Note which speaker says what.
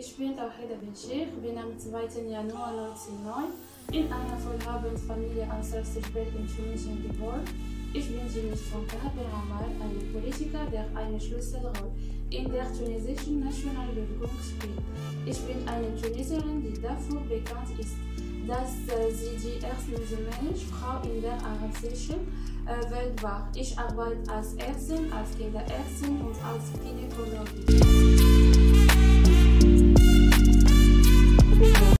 Speaker 1: Ich bin Tawhida Benchir, bin am 2. Januar 1909 in einer wohlhabenden Familie aus Sachsen in Tunesien geboren. Ich bin Jimmy Kahaber Amal, ein Politiker, der eine Schlüsselrolle in der tunesischen Nationalbewegung spielt. Ich bin eine Tunesierin, die dafür bekannt ist, dass sie die erste musliminische Frau in der arabischen Welt war. Ich arbeite als Ärztin, als Kinderärztin und als Gynäkologin.